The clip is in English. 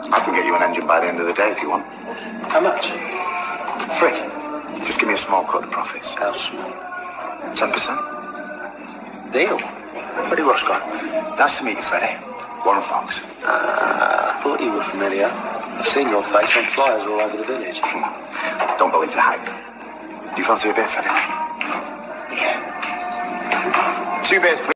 I can get you an engine by the end of the day if you want. How much? Free. Just give me a small cut of the profits. How small? 10%. Deal. Freddie Roscoe. Nice to meet you, Freddie. Warren Fox. I thought you were familiar. I've seen your face on flyers all over the village. Don't believe the hype. You fancy a beer, Freddie? Yeah. 2 beers, please.